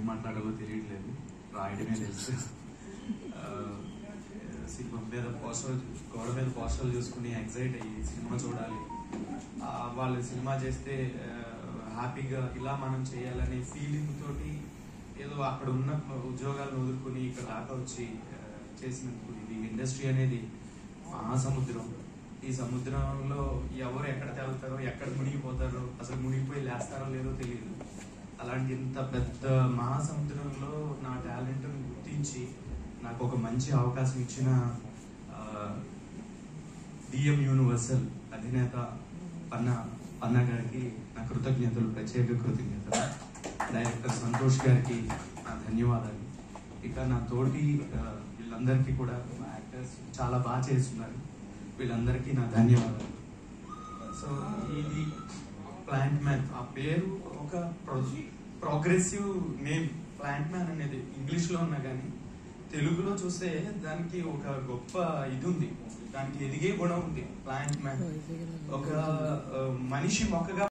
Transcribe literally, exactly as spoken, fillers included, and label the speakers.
Speaker 1: ఏం మాట్లాడాలో తెలియట్లేదు, రాయడమే తెలుసు. సినిమా మీద పోస్టర్, గోడ మీద పోస్టర్లు చూసుకుని ఎగ్జైట్ అయ్యి సినిమా చూడాలి, వాళ్ళు సినిమా చేస్తే హ్యాపీగా ఇలా మనం చేయాలనే ఫీలింగ్ తోటి ఏదో అక్కడ ఉన్న ఉద్యోగాలను వదులుకుని ఇక్కడ దాకా వచ్చి చేసినందుకు. ఇది ఇండస్ట్రీ అనేది మహాసముద్రం. ఈ సముద్రంలో ఎవరు ఎక్కడ తేలుతారో, ఎక్కడ మునిగిపోతారో, అసలు మునిగిపోయి లేస్తారో లేదో తెలియదు. అలాంటి ఇంత పెద్ద మహాసముద్రంలో నా టాలెంట్ని గుర్తించి నాకు ఒక మంచి అవకాశం ఇచ్చిన డిఎం యూనివర్సల్ అధినేత పన్నా పన్నా గారికి నా కృతజ్ఞతలు, ప్రత్యేక కృతజ్ఞతలు. డైరెక్టర్ సంతోష్ గారికి నా ధన్యవాదాలు. ఇక నా తోటి వీళ్ళందరికీ కూడా, యాక్టర్స్ చాలా బాగా చేస్తున్నారు, వీళ్ళందరికీ నా ధన్యవాదాలు. సో ఇది ప్లాంట్ మ్యాన్, ఆ పేరు ఒక ప్రోగ్రెసివ్ నేమ్. ప్లాంట్ మ్యాన్ అనేది ఇంగ్లీష్లో ఉన్నా కానీ తెలుగులో చూస్తే దానికి ఒక గొప్ప ఇది ఉంది, దానికి ఎదిగే గుణం ఉంది. ప్లాంట్ మ్యాన్ ఒక మనిషి మొక్కగా